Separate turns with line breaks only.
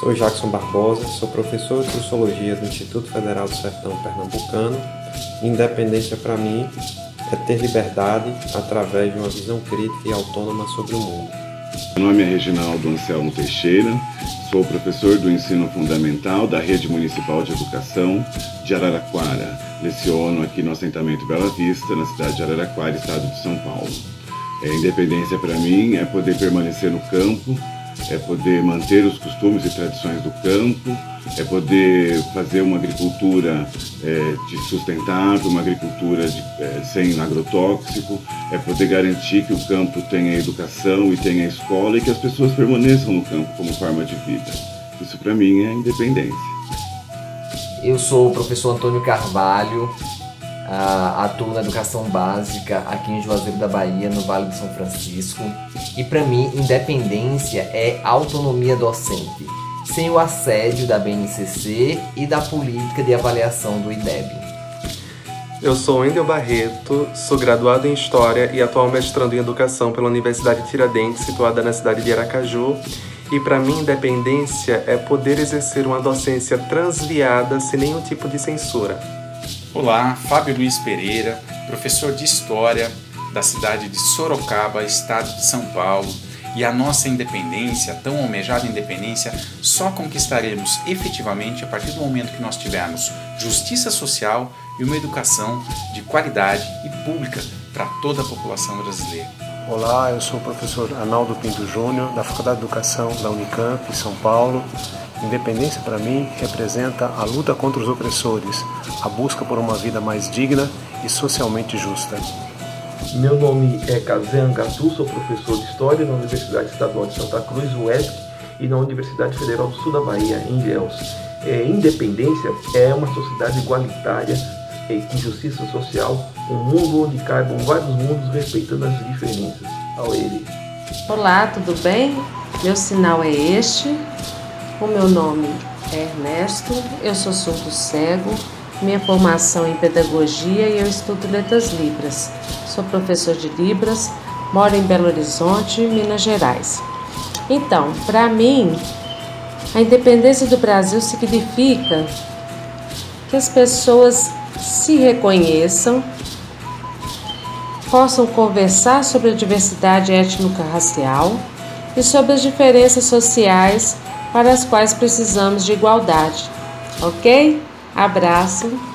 Sou Jackson Barbosa, sou professor de Sociologia do Instituto Federal do Sertão Pernambucano. Independência para mim é ter liberdade através de uma visão crítica e autônoma sobre o mundo.
Meu nome é Reginaldo Anselmo Teixeira, sou professor do ensino fundamental da Rede Municipal de Educação de Araraquara. Leciono aqui no assentamento Bela Vista, na cidade de Araraquara, estado de São Paulo. Independência para mim é poder permanecer no campo, é poder manter os costumes e tradições do campo, é poder fazer uma agricultura sustentável, uma agricultura sem agrotóxico, é poder garantir que o campo tenha educação e tenha escola e que as pessoas permaneçam no campo como forma de vida. Isso para mim é independência.
Eu sou o professor Antônio Carvalho, atuo na educação básica aqui em Juazeiro da Bahia, no Vale do São Francisco. E para mim, independência é autonomia docente, sem o assédio da BNCC e da política de avaliação do IDEB.
Eu sou Wendel Barreto, sou graduado em História e atual mestrando em Educação pela Universidade Tiradentes, situada na cidade de Aracaju. E para mim, independência é poder exercer uma docência transviada sem nenhum tipo de censura.
Olá, Fábio Luiz Pereira, professor de História da cidade de Sorocaba, estado de São Paulo. E a nossa independência, tão almejada independência, só conquistaremos efetivamente a partir do momento que nós tivermos justiça social e uma educação de qualidade e pública para toda a população brasileira.
Olá, eu sou o professor Arnaldo Pinto Júnior, da Faculdade de Educação da Unicamp, em São Paulo. Independência, para mim, representa a luta contra os opressores, a busca por uma vida mais digna e socialmente justa.
Meu nome é Kazé Angatu, sou professor de História na Universidade Estadual de Santa Cruz, UESC, e na Universidade Federal do Sul da Bahia, em Ilhéus. Independência é uma sociedade igualitária com justiça social, um mundo onde caibam vários mundos respeitando as diferenças ao ele.
Olá, tudo bem? Meu sinal é este. O meu nome é Ernesto, eu sou surdo-cego, minha formação é em pedagogia e eu estudo letras libras. Sou professor de Libras, moro em Belo Horizonte, Minas Gerais. Então, para mim, a independência do Brasil significa que as pessoas se reconheçam, possam conversar sobre a diversidade étnico-racial e sobre as diferenças sociais para as quais precisamos de igualdade. Ok? Abraço!